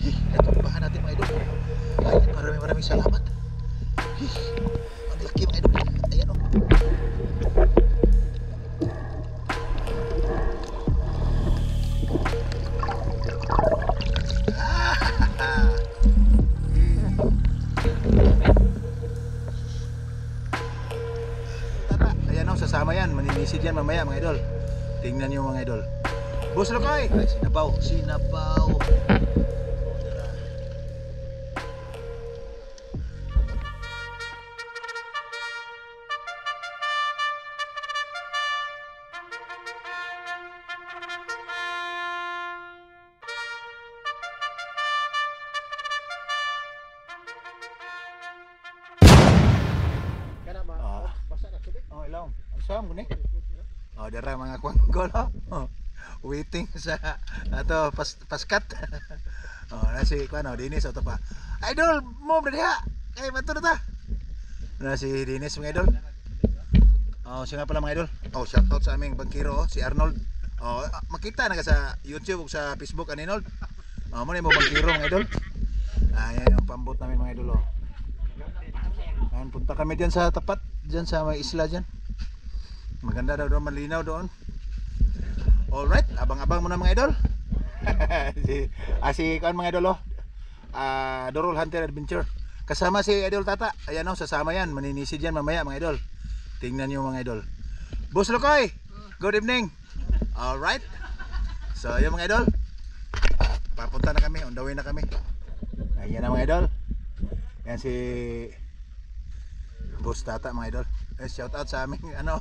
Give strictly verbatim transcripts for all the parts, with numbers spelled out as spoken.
Hih, natumbahan natin mga idol. Ay, maraming maraming salamat. Hih, ang laki mga idol. Ayan o. Ayan o, sasama yan. Maninisid yan mamaya mga idol. Tingnan nyo mga idol. Boss Lokoy! Ay, sinabaw. Sinabaw. Oh, ilaw. Ang saan mo ni? Oh, dara mga kwanggol oh. Waiting sa ato pas paskat. Oh, nasi kuno Dinis auto pa. Idol mo bro diha. Kay bato na ta. Na si Dinis mga idol. Oh, siya nga pala mga idol. Oh, shout out sa aming bangkero oh, si Arnold. Oh, makita na ka sa YouTube ug sa Facebook ani Arnold. Oh, mo ni mo bangkero mga idol. Ayan yung pambot namin mga idol oh. Ayan, punta kami diyan sa tapat, diyan sa may isla diyan. Maganda daw doon, malinaw doon. Alright, abang-abang muna mga idol. si, ah, si kuan mga idol oh. Ah, Dorol Hunter Adventure. Kasama si Idol Tata. Ayan oh, sasama yan. Maninisid yan mamaya mga idol. Tingnan niyo mga idol. Boss Lokoy, good evening. Alright. So, ayan mga idol. Papunta na kami, on the way na kami. Ayan na mga idol. Yan si Boss Tata mga idol. Eh, shout out sa aming ano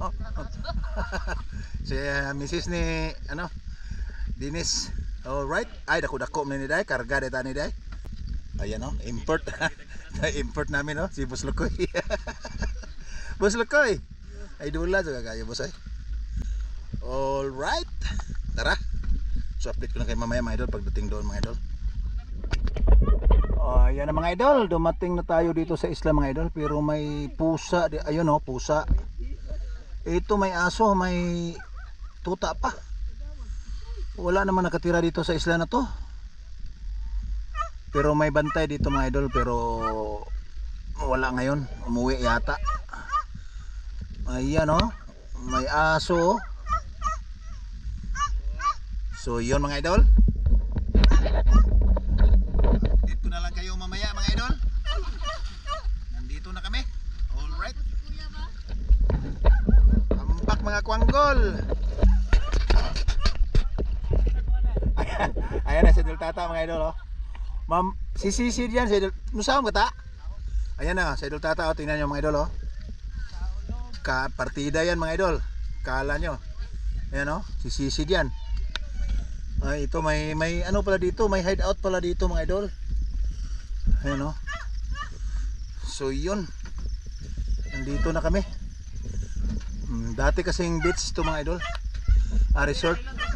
si uh, missus ni ano Dinis. Alright. Ay dako dako ni day karga deta ni day. Ayan oh, import. Import namin oh si Boss Lokoy. Boss Lokoy. Ay dula juga kayo boss ay. Alright. Tara. So update ko na kay mamaya mga idol pagdating doon mga idol. Oh, ayan na mga idol, dumating na tayo dito sa isla mga idol, pero may pusa, ayun oh, pusa. Ito may aso, may tuta pa. Wala naman nakatira dito sa isla na to. Pero may bantay dito mga idol, pero wala ngayon, umuwi yata. Ayan oh, may aso. So yun mga idol. Na lang kayo mamaya mga idol. Nandito na kami. Alright. Ambak mga kwanggol. Ayan, ayan na si Idol Tata mga idol oh. Ma'am, sisisi diyan si Idol. Musawam ka ta? Ayan na si Idol Tata oh, tingnan niyo mga idol oh. Ka partida yan mga idol. Kala nyo. Ayan oh, sisisi diyan. Ay, ito may may ano pala dito, may hideout pala dito mga idol. Ayan o. So yun, nandito na kami. hmm, Dati kasing beach to mga idol, ah, resort.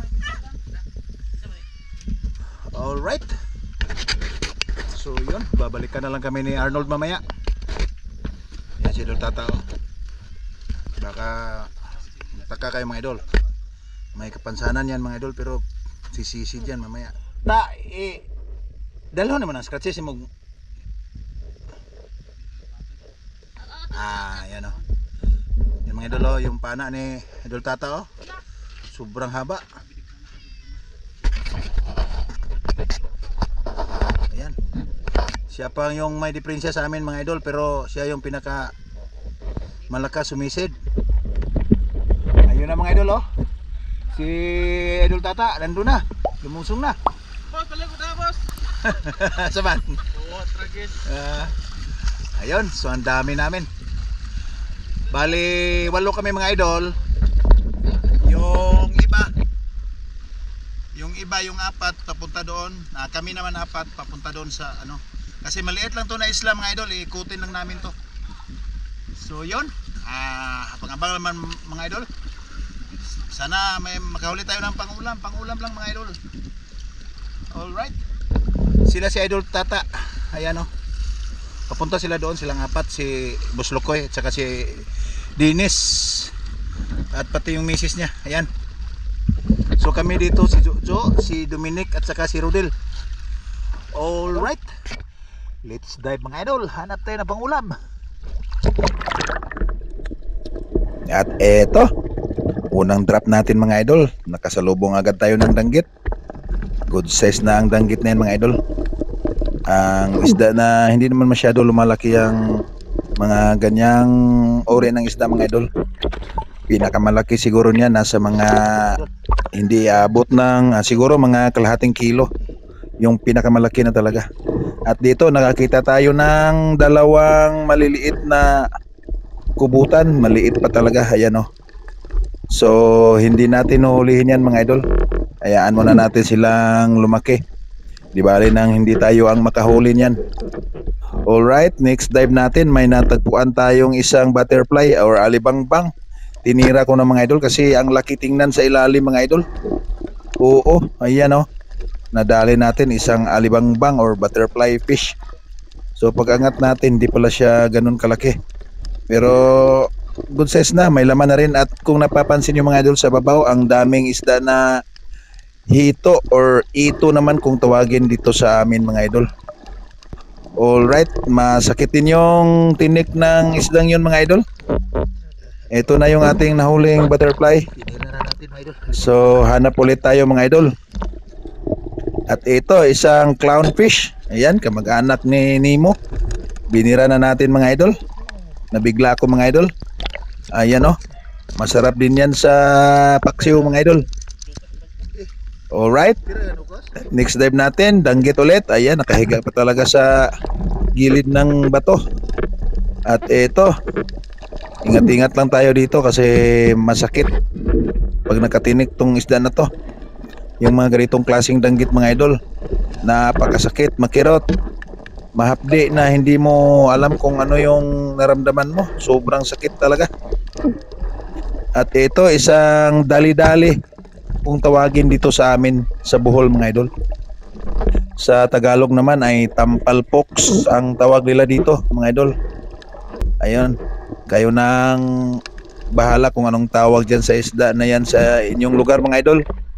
Alright. So yun, babalikan na lang kami ni Arnold mamaya. Yan si Idol Tata o. Baka taka kayo mga idol, may kapansanan yan mga idol, pero sisisid yan mamaya. Ta, eh dalho naman ang scratches mo. Ah, yan o. Yung mga idol o, yung pana ni Idol Tata o. Sobrang haba. Ayan. Siya pa yung may diferensya sa amin mga idol, pero siya yung pinaka malakas sumisid. Ayun na mga idol o. Si Idol Tata, nandun na. Lumusong na. Boss, palikot na boss. Saban? Oo, tragis. Uh, ayun, so ang dami namin. Bali, walo kami mga idol. Yung iba, yung iba, yung apat papunta doon. Ah, kami naman apat papunta doon sa ano. Kasi maliit lang to na isla mga idol, ikutin lang namin to. So yun, ah, pang-abang naman mga idol. Sana may makahuli tayo ng pangulam, pangulam lang mga idol. Alright. Sila si Idol Tata. Ayan o. Papunta sila doon, silang apat, si Boss Lokoy at saka si Dinis at pati yung misis niya. Ayan. So kami dito si Jojo, si Dominic at saka si Rodel. Alright, let's dive mga idol. Hanap tayo na pangulam. At eto, unang drop natin mga idol. Nakasalubong agad tayo ng danggit. Good size na ang danggit na yan mga idol. Ang isda na hindi naman masyado lumalaki ang mga ganyang uri ng isda mga idol. Pinakamalaki siguro niya nasa mga hindi abot ng uh, siguro mga kalahating kilo. Yung pinakamalaki na talaga. At dito nakakita tayo ng dalawang maliliit na kubutan. Maliit pa talaga. Ayan o. So hindi natin uhulihin yan mga idol. Hayaan muna natin silang lumaki. Di bali nang hindi tayo ang makahuli niyan. Alright, next dive natin. May natagpuan tayong isang butterfly or alibangbang. Tinira ko na mga idol kasi ang laki tingnan sa ilalim mga idol. Oo, ayan o. Nadali natin isang alibangbang or butterfly fish. So pag angat natin, hindi pala siya ganun kalaki. Pero good size na, may laman na rin. At kung napapansin nyo mga idol sa babaw, ang daming isda na hito or ito naman kung tawagin dito sa amin mga idol. Alright, masakit din yung tinik ng isdang yun mga idol. Ito na yung ating nahuling butterfly. So hanap ulit tayo mga idol. At ito isang clownfish. Ayan, kamag-anak ni Nemo. Binira na natin mga idol. Nabigla ako mga idol. Ayan o. Masarap din yan sa paksiw mga idol. Alright. Next dive natin, danggit ulit. Ayan, nakahiga pa talaga sa gilid ng bato. At ito, ingat-ingat lang tayo dito kasi masakit pag nakatinik tong isda na to. Yung mga ganitong klaseng danggit mga idol, napakasakit, makirot, mahapdi na hindi mo alam kung ano yung naramdaman mo. Sobrang sakit talaga. At ito isang dali-dali kung tawagin dito sa amin sa Bohol mga idol. Sa Tagalog naman ay tampalpox ang tawag nila dito mga idol. Ayun, kayo nang bahala kung anong tawag dyan sa isda na yan sa inyong lugar mga idol.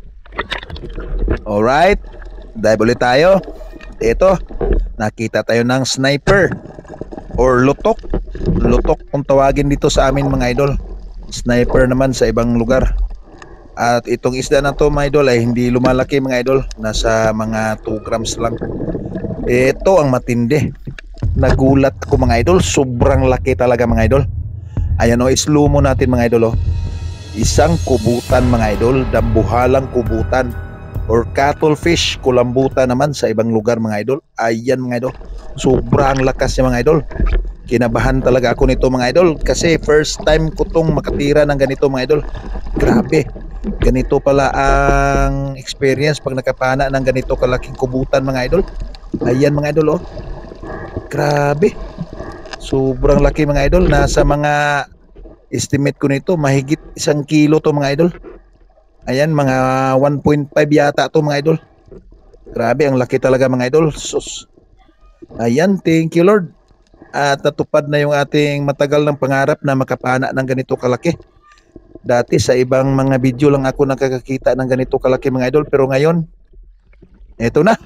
Alright, dive ulit tayo. Ito, nakita tayo ng sniper or lutok. Lutok kung tawagin dito sa amin mga idol. Sniper naman sa ibang lugar. At itong isda na to mga idol ay hindi lumalaki mga idol. Nasa mga two grams lang. Ito ang matindi. Nagulat ko mga idol. Sobrang laki talaga mga idol. Ayan o, slow mo natin mga idol o. Isang kubutan mga idol. Dambuhalang kubutan. Or cuttlefish, kulambutan naman sa ibang lugar mga idol. Ayan mga idol. Sobrang lakas niya mga idol. Kinabahan talaga ako nito mga idol. Kasi first time ko tong makatira ng ganito mga idol. Grabe. Ganito pala ang experience pag nakapana ng ganito kalaking kubutan mga idol. Ayan mga idol oh. Grabe. Sobrang laki mga idol. Nasa mga estimate ko nito mahigit isang kilo to mga idol. Ayan, mga one point five yata to mga idol. Grabe, ang laki talaga mga idol. Sus. Ayan, thank you Lord. At natupad na yung ating matagal ng pangarap na makapana ng ganito kalaki. Dati sa ibang mga video lang ako nakakakita ng ganito kalaki mga idol. Pero ngayon, eto na.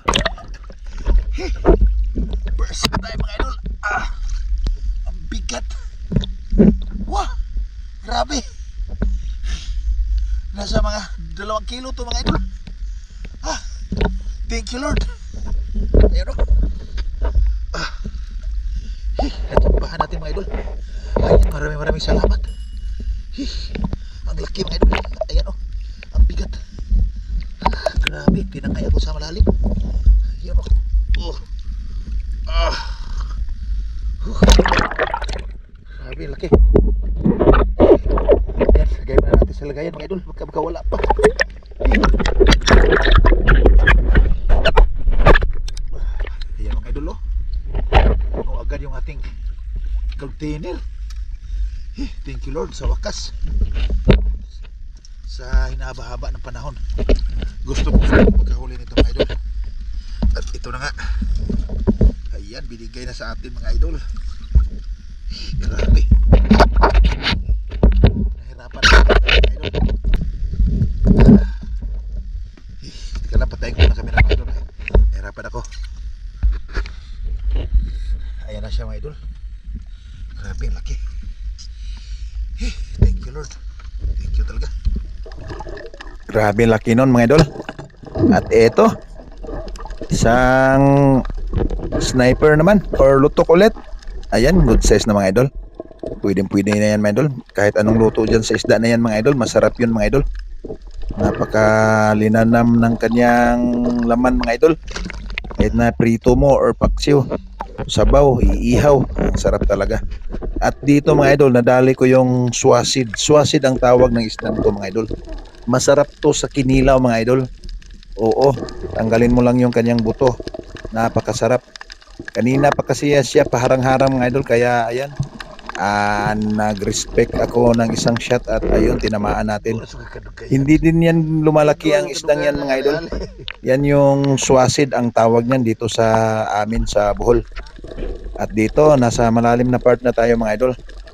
First time mga idol. Ah, ang bigat. Wah, grabe. Nasa mga dalawang kilo to mga idol. Ah, thank you Lord. Ayan o. Ah, natabahan natin mga idol. Ayan, maraming maraming salamat. Hi, ang laki mga idol. Ayan o, ang bigat. Ah, grabe, tinangay ako sa malalim. Ayan o. Oh. Ah. Huh. Grabe, laki. Ayan, lagay na natin sa lagayan mga idol. Baka baka wala pa. Ayan mga idol oh. Ano agad yung ating container. Thank you Lord sa wakas. Sa hinahaba-haba ng panahon. Gusto ko magkahuli nito mga idol. At ito na nga. Ayan, binigay na sa atin mga idol. Grabe. Nahirapan na mga idol. Teka lang, patayin ko na kami ng mga idol. Nahirapan ako. siya mga idol. Grabe, ang laki. Eh, thank you Lord. Thank you talaga. Grabe laki nun mga idol. At eto, isang sniper naman or lutok ulit. Ayan, good size na mga idol. Pwede pwede na yan mga idol. Kahit anong luto dyan sa isda na yan mga idol, masarap yun mga idol. Napakalinanam ng kanyang laman mga idol. Kahit na prito mo or paksiw, sabaw, iihaw, sarap talaga. At dito mga idol, nadali ko yung swasid. Swasid ang tawag ng isda nito mga idol. Masarap to sa kinilaw mga idol. Oo, tanggalin mo lang yung kanyang buto. Napakasarap. Kanina pa kasi siya paharang-harang mga idol, kaya ayan, ah, nag-respect ako ng isang shot at ayun, tinamaan natin. Hindi din yan lumalaki ang isdang yan mga idol. Yan yung swasid ang tawag niyan dito sa amin sa Bohol. At dito, nasa malalim na part na tayo mga idol.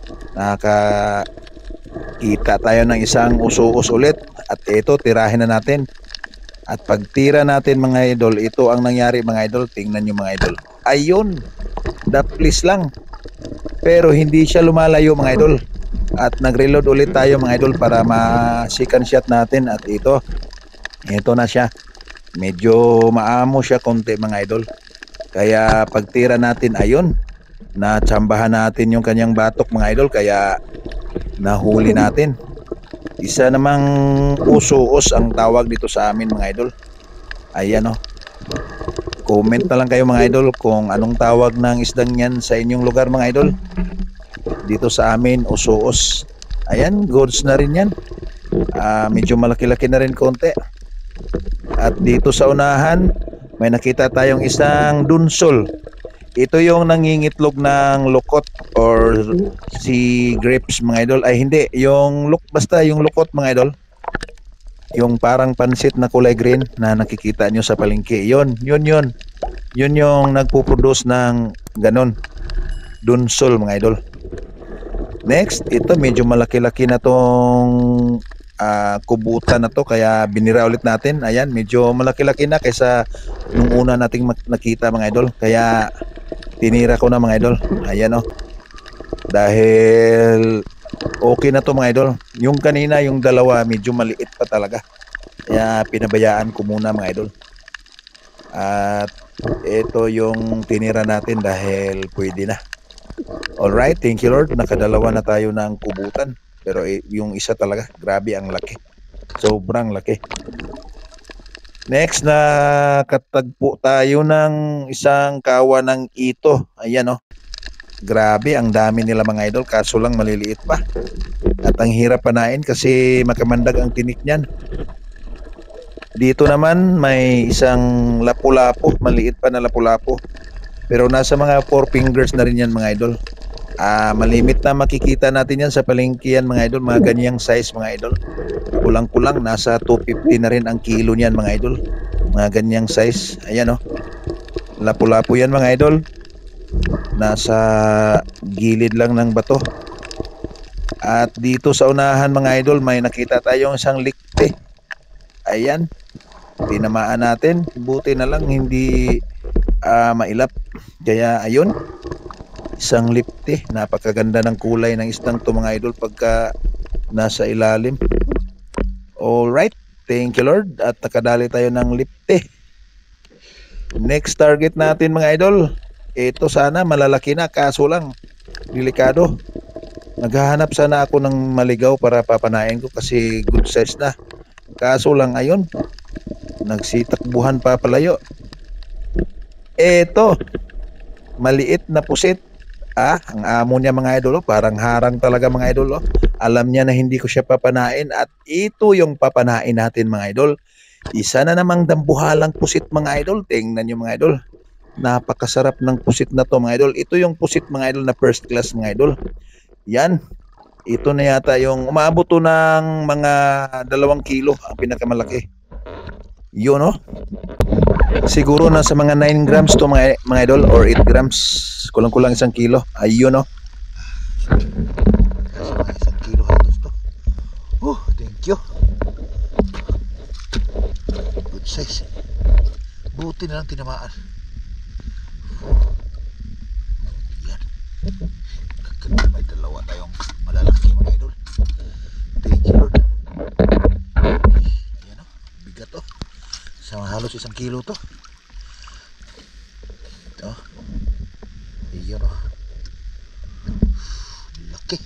Nakakita tayo ng isang uso-us ulit. At ito, tirahin na natin. At pagtira natin mga idol, ito ang nangyari mga idol. Tingnan nyo mga idol. Ayun, daplis lang. Pero hindi siya lumalayo mga idol. At nag-reload ulit tayo mga idol para ma-second shot natin. At ito, ito na siya. Medyo maamo siya konti mga idol. Kaya pagtira natin, ayun, natsambahan natin yung kanyang batok mga idol. Kaya nahuli natin. Isa namang uso-us ang tawag dito sa amin mga idol. Ayan o. Comment na lang kayo mga idol kung anong tawag ng isdang yan sa inyong lugar mga idol. Dito sa amin, uso-us. Ayan, goods na rin yan. Uh, medyo malaki-laki na rin konti. At dito sa unahan, may nakita tayong isang dunsol. Ito yung nangingitlog ng lukot or si grapes mga idol. Ay hindi, yung luk basta yung lukot mga idol. Yung parang pansit na kulay green na nakikita nyo sa palengke. Yun, yun yun. Yun yung nagpo-produce ng ganon. Dunsol mga idol. Next, ito medyo malaki-laki na tong uh, kubutan na to. Kaya binira ulit natin. Ayan, medyo malaki-laki na kaysa nung una nating nakita mga idol. Kaya tinira ko na mga idol. Ayan o. Dahil okay na to mga idol. Yung kanina, yung dalawa, medyo maliit pa talaga. Kaya pinabayaan ko muna mga idol. At ito yung tinira natin dahil pwede na. Alright, thank you Lord. Nakadalawa na tayo ng kubutan. Pero yung isa talaga, grabe ang laki. Sobrang laki. Next, na katagpo tayo ng isang kawa ng ito. Ayan o. Grabe, ang dami nila mga idol. Kaso lang maliliit pa. At ang hirap panain kasi makamandag ang tinik niyan. Dito naman may isang lapu-lapu. Maliit pa na lapu-lapu. Pero nasa mga four fingers na rin yan mga idol. Ah, malimit na makikita natin yan sa palengke yan mga idol. Mga ganyang size mga idol. Kulang-kulang nasa two fifty na rin ang kilo niyan mga idol. Mga ganyang size. Ayan o. Lapu-lapu yan mga idol. Nasa gilid lang ng bato. At dito sa unahan mga idol, may nakita tayong isang likte. Ayan. Tinamaan natin. Buti na lang hindi uh, mailap. Kaya ayun. Isang lipte. Napakaganda ng kulay ng isdang to mga idol pagka nasa ilalim. Alright. Thank you Lord. At nakadali tayo ng lipte. Next target natin mga idol. Ito sana malalaki na. Kaso lang delikado. Naghahanap sana ako ng maligaw para papanain ko kasi good size na. Kaso lang ayun. Nagsitakbuhan pa palayo. Ito. Maliit na pusit. Ah, ang amo niya mga idol, parang harang talaga mga idol. Alam niya na hindi ko siya papanain at ito yung papanain natin mga idol. Isa na namang dambuhalang pusit mga idol. Tingnan niyo mga idol. Napakasarap ng pusit na to mga idol. Ito yung pusit mga idol na first class mga idol. Yan. Ito na yata yung umabot to ng mga dalawang kilo ang pinakamalaki. Yun no. Siguro nasa mga nine grams to mga, mga idol or eight grams. Kulang-kulang isang kilo. Ayun no. Nasa mga isang kilo halos to. Oh, thank you. Good size. Buti na lang tinamaan. Yan. May dalawa tayong malalaki mga idol. Thank you Lord. Ayan o, bigat o. Sa halos isang kilo to. Ito. Ayan o. Laki.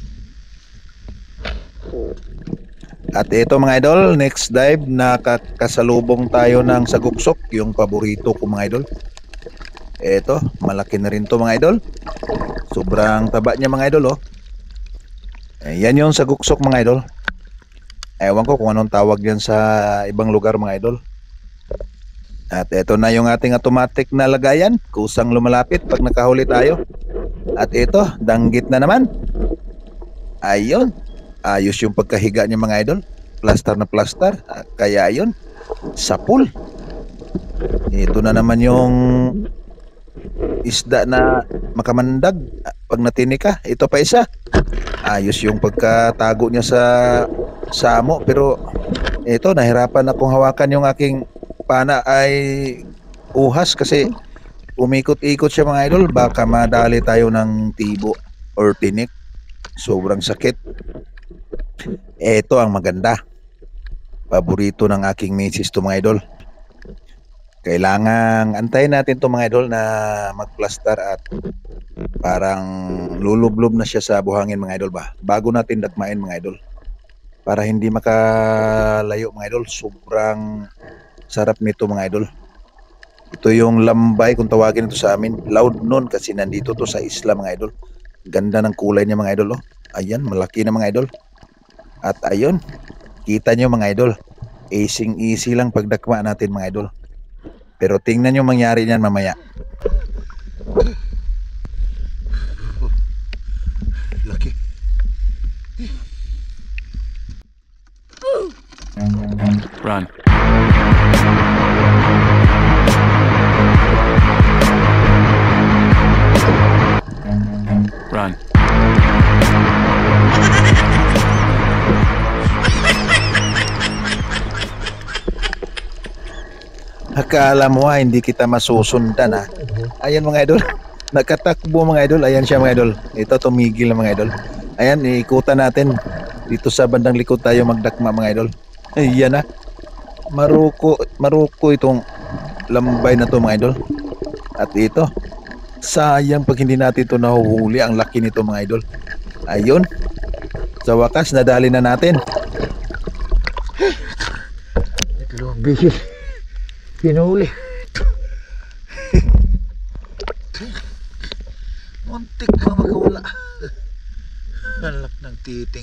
At ito mga idol, next dive, nakakasalubong tayo ng saguksok, yung paborito ko mga idol. Ito, malaki na rin to mga idol. Sobrang taba niya mga idol oh. Ayan yung saguksok mga idol. Ewan ko kung anong tawag yan sa ibang lugar mga idol. At ito na yung ating automatic na lagayan, kusang lumalapit pag nakahuli tayo. At ito, danggit na naman. Ayun, ayos yung pagkahiga niya mga idol. Plaster na plaster. Kaya ayun, sapul. Ito na naman yung isda na makamandag pag natinik ka. Ito pa isa. Ayos yung pagkatago niya sa samo. Pero ito, nahirapan akong hawakan yung aking pana ay uhas kasi umikot-ikot siya mga idol. Baka madali tayo ng tibo or tinik. Sobrang sakit. Ito ang maganda. Paborito ng aking misis to mga idol. Kailangang antayin natin to mga idol na magplaster at parang lulublob na siya sa buhangin mga idol ba. Bago natin dakmain mga idol. Para hindi makalayo mga idol. Sobrang sarap nito mga idol. Ito yung lambay kung tawagin ito sa amin. Loud nun kasi nandito to sa isla mga idol. Ganda ng kulay niya mga idol oh. Ayan, malaki na mga idol. At ayun, kita nyo mga idol, easing easy lang pagdakma natin mga idol. Pero tingnan nyo mangyari niyan mamaya. Laki. Run. Run. Akala mo ha, hindi kita masusundan ha. Ayan mga idol. Nakatakbo mga idol. Ayan siya mga idol. Ito tumigil na mga idol. Ayan, iikutan natin. Dito sa bandang likod tayo magdakma mga idol. Ayan ha. Maruko, maruko itong lambay na to mga idol. At ito, sayang pag hindi natin ito nahuhuli. Ang laki nito mga idol. Ayun. Sa wakas, nadali na natin. Ito lang bihis. Pinuli. Muntik pa magawala. Nalak ng titing.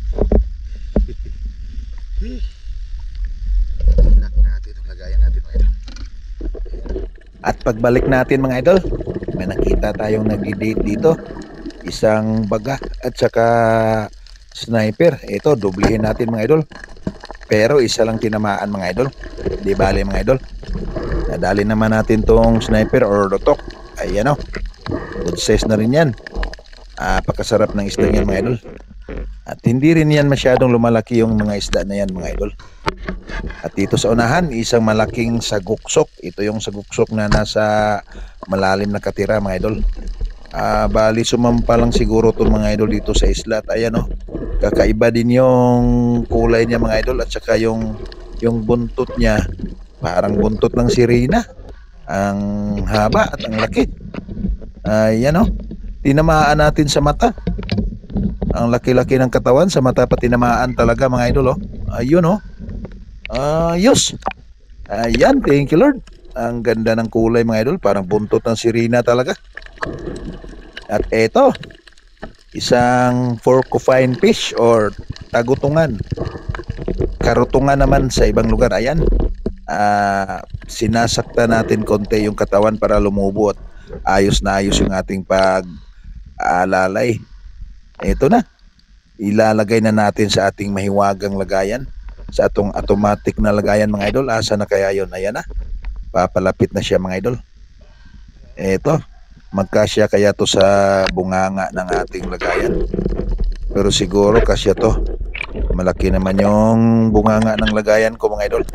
Ilak natin itong lagayan natin mga idol. At pagbalik natin mga idol, may nakita tayong nag-date dito. Isang baga at saka sniper. Ito, dublihin natin mga idol. Pero isa lang tinamaan mga idol. Di bali mga idol. Nadali naman natin tong sniper or rotok. Ayan o. Good size na rin yan. Ah, pakasarap ng isda yan mga idol. At hindi rin yan masyadong lumalaki yung mga isda na yan mga idol. At dito sa unahan, isang malaking saguksok. Ito yung saguksok na nasa malalim na katira mga idol. Ah, bali sumampa lang siguro itong mga idol dito sa isla. At ayan o. Kakaiba din yung kulay niya mga idol. At saka yung, yung buntot niya. Parang buntot ng sirena. Ang haba at ang laki. Ayan o. Tinamaan natin sa mata. Ang laki-laki ng katawan. Sa mata pa tinamaan talaga mga idol o. Ayun o. Ayos. Ayan. Thank you Lord. Ang ganda ng kulay mga idol. Parang buntot ng sirena talaga. At eto. Isang porcupine fish or tagutungan. Karutungan naman sa ibang lugar. Ayan. Uh, sinasakta natin konti yung katawan para lumubo at ayos na ayos yung ating pag-alalay. Ito na. Ilalagay na natin sa ating mahiwagang lagayan. Sa atong automatic na lagayan mga idol. Asa na kaya yun? Ayan na. Papalapit na siya mga idol. Ito. Magkasya kaya to sa bunganga ng ating lagayan. Pero siguro kasya to. Malaki naman yung bunganga ng lagayan ko mga idol.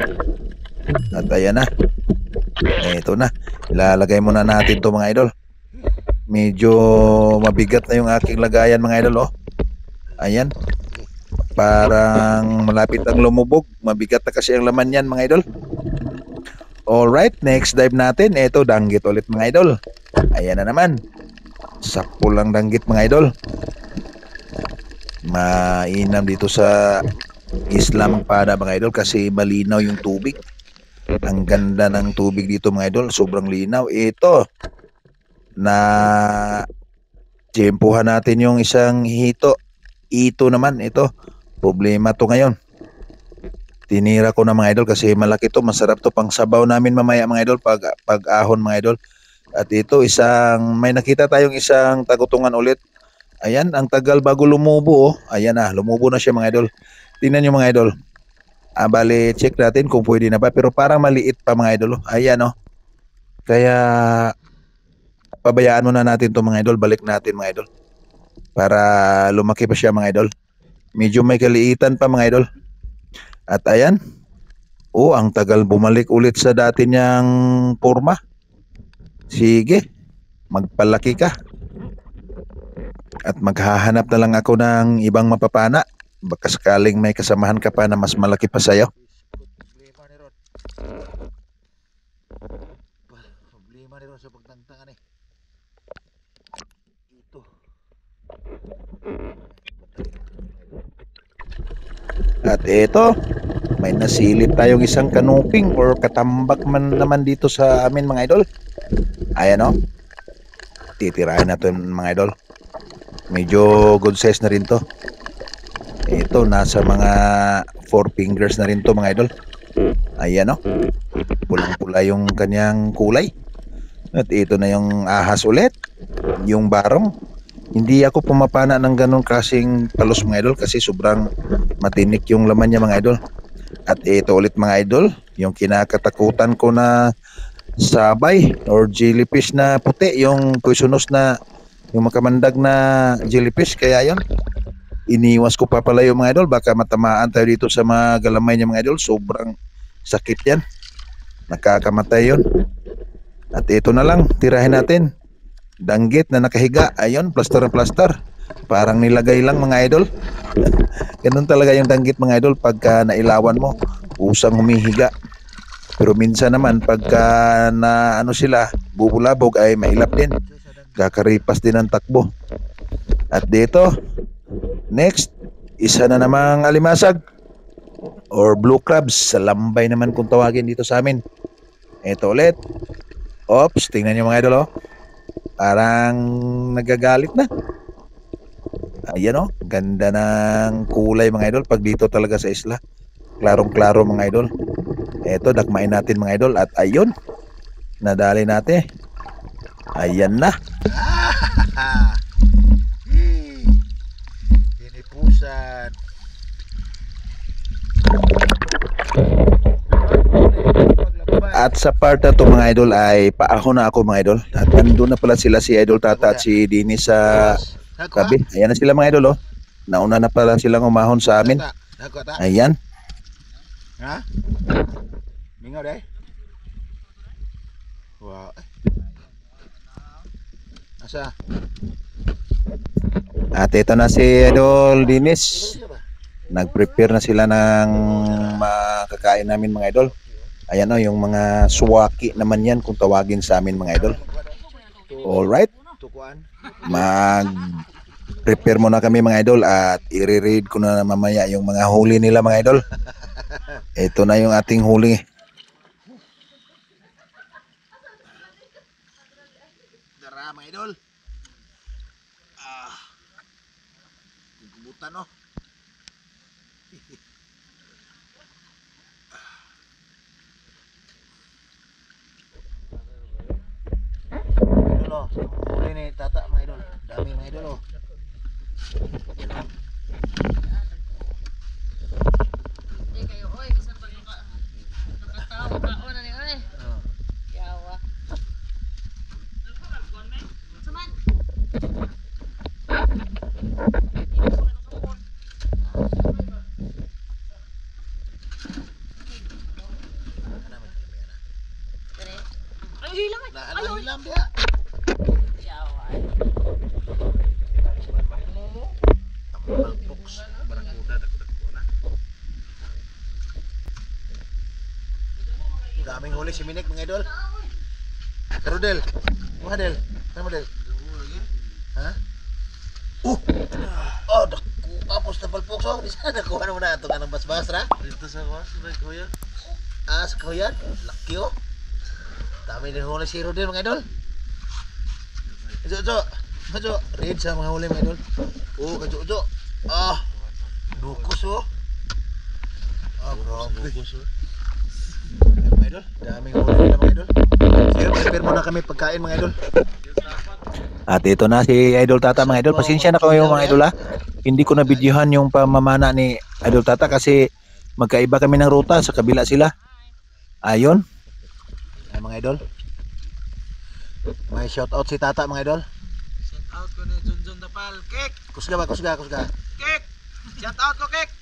At ayan na. Ito na. Ilalagay muna natin to mga idol. Medyo mabigat na yung aking lagayan mga idol, oh. Ayan. Parang malapit ang lumubog. Mabigat na kasi ang laman yan mga idol. Alright, next dive natin. Ito, danggit ulit mga idol. Ayan na naman. Sakpo lang danggit mga idol. Mainam dito sa Isla Mangpada mga idol kasi malinaw yung tubig. Ang ganda ng tubig dito mga idol. Sobrang linaw. Ito, na tiyempuhan natin yung isang hito. Ito naman, ito. Problema to ngayon. Tinira ko na mga idol kasi malaki to. Masarap to pang sabaw namin mamaya mga idol pag, pag ahon mga idol. At ito isang, may nakita tayong isang tagutungan ulit. Ayan, ang tagal bago lumubo, oh. Ayan na, lumubo na siya mga idol. Tingnan nyo mga idol. Ah, bali, check natin kung pwede na ba. Pero parang maliit pa mga idol, oh. Ayan, oh. Kaya pabayaan muna natin to mga idol. Balik natin mga idol. Para lumaki pa siya mga idol. Medyo may kaliitan pa mga idol. At ayan. Oh, ang tagal bumalik ulit sa dati niyang forma. Sige. Magpalaki ka. At maghahanap na lang ako ng ibang mapapana. Baka sakaling may kasamahan ka pa na mas malaki pa sa'yo. Problema ni Ron. Problema ni Ron sa pagtangtangan eh. Ito. At ito, may nasilip tayong isang kanuping or katambak man naman dito sa amin mga idol. Ayan o. Titirahin natin mga idol. Medyo good size na rin to. Ito, nasa mga four fingers na rin to mga idol. Ayan o. Pulang-pula yung kanyang kulay. At ito na yung ahas ulit. Yung barong. Hindi ako pumapana ng ganun kasing palos mga idol kasi sobrang matinik yung laman niya mga idol. At ito ulit mga idol, yung kinakatakutan ko na sabay or jellyfish na puti, yung poisonous na, yung makamandag na jellyfish. Kaya yun, iniwas ko pa pala yung mga idol, baka matamaan tayo dito sa mga galamay niya mga idol. Sobrang sakit yan, nakakamatay yun. At ito na lang, tirahin natin. Danggit na nakahiga, ayun, plaster na plaster. Parang nilagay lang mga idol. Ganun talaga yung danggit mga idol pagka nailawan mo, usang humihiga. Pero minsan naman pagka na ano sila, bubulabog ay mailap din. Kakaripas din ang takbo. At dito, next, isa na namang alimasag or blue crabs. Salambay naman kung tawagin dito sa amin. Ito ulit. Ops, tingnan nyo mga idol, oh. Parang nagagalit na. Ayan o, ganda ng kulay mga idol pag dito talaga sa isla. Klarong-klaro mga idol. Eto, dakmain natin mga idol. At ayun, nadali natin. Ayan na. Hinipusan. At sa part na to mga idol ay paahon na ako mga idol. At nandun na pala sila si Idol Tata at si Dini sa tabi. Ayan na sila mga idol, oh. Nauna na pala silang umahon sa amin. Ayan. Ha? Mingaw deh. Wow. Asa? At ito na si Idol Dinis. Nag-prepare na sila ng makakain namin mga idol. Ayan o, yung mga suwaki naman yan kung tawagin sa amin mga idol. Alright. Mag-prepare muna kami mga idol at i-read ko na mamaya yung mga huli nila mga idol. Ito na yung ating huli. Tara mga idol. Ah. Kubutan no. Idol, huli ni Tata mga idol. Dami mga idol oh. Eh kayo oy, bisan pag naka nakatawa ka o na ni oy. Oh. Yawa. Saman. Ay, hilang ay. Hilang dia. Yawa. Tambal box, barakuda, dako-dako na. Daming huli si Minik mga idol. Pero Del, mga Del, ano mo Del? Ha? Uh! Oh, dako, apos tambal box oh. Di sana nakuha mo na ito ka ng basbas ra. Dito sa kwas, may kuya. Ah, sa kahuyan, laki oh. Dami din huli si Rodel mga idol. Ujo, ujo. Ujo, red sa mga huli mga idol. Oh, kajo, ujo. Ah, dukos oh. Ah, grabe. Ayan, mga idol, daming huli nila mga idol. Sige, prepare muna kami pagkain mga idol. At ito na si Idol Tata mga idol. Pasensya na kayo mga idol ha. Hindi ko na videohan yung pamamana ni Idol Tata kasi magkaiba kami ng ruta, sa kabila sila. Ayun. Ay mga idol. May shout out si Tata mga idol. Shout out ko ni Junjun Dapal. Kek! Kusga ba, kusga, kusga. Kek! Shout out ko, Kek!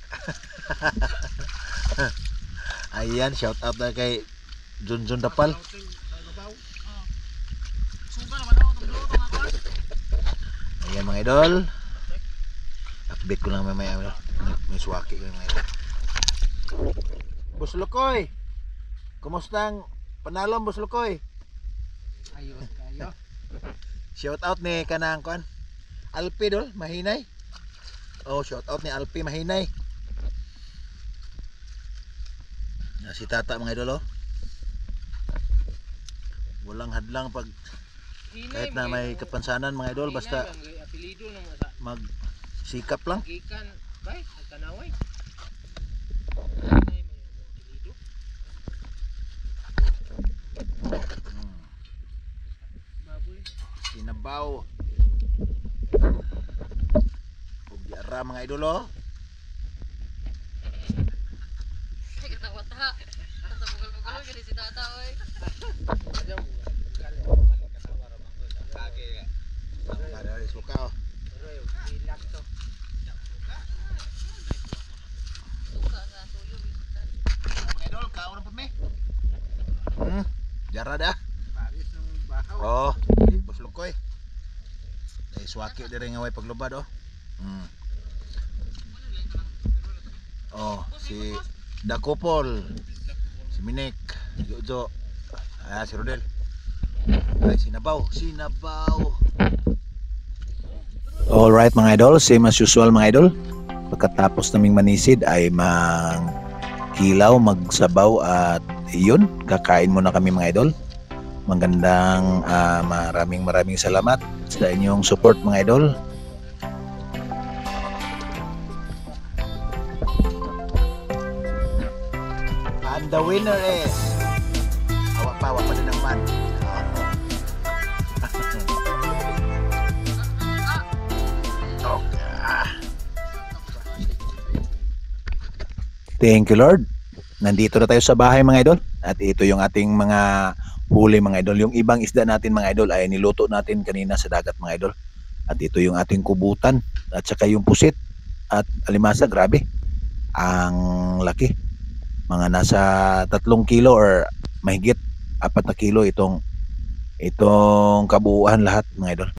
Ayan, shout out na kay Junjun Dapal. Suga naman ako itong luto nga ko. Ayan mga idol. Update ko lang mamaya mga idol. May, may swaki ko mga idol. Boss Lukoy. Kumusta ang panalong Boss Lukoy? Ayos kayo. Shout out ni kanang kon. Alpi dol, mahinay. Oh, shout out ni Alpi mahinay. Na si Tata mga idol oh. Walang hadlang pag kahit na may kapansanan mga idol basta apelido ng sa mag sikap lang. gikan bay kanaway. Sinabaw. Ug diara mga idol oh. Ay, katawa-tawa. Tatabugal-bugal ka si Tata, oy. Ada suka oh. Suka nga, tuyo. Mga idol, kaon po mi. Hmm, diara dah. Paris ng bahaw. Oh, di Boss Lukoy. Dai swaki diri nga way paglubad oh. Hmm. Oh, si Dakopol. Si Minik, Jojo. Ah, si Rodel. Ay, sinabaw, sinabaw. Alright mga idol, same as usual mga idol. Pagkatapos naming manisid ay mang kilaw, magsabaw at iyon, kakain muna kami mga idol. Magandang uh, maraming maraming salamat sa inyong support mga idol. And the winner is Awak pa, awak pa din naman. Thank you Lord. Nandito na tayo sa bahay mga idol. At ito yung ating mga huli mga idol. Yung ibang isda natin mga idol ay niluto natin kanina sa dagat mga idol. At ito yung ating kubutan. At saka yung pusit. At alimasa, grabe. Ang laki. Mga nasa tatlong kilo or mahigit apat na kilo itong itong kabuuan lahat mga idol.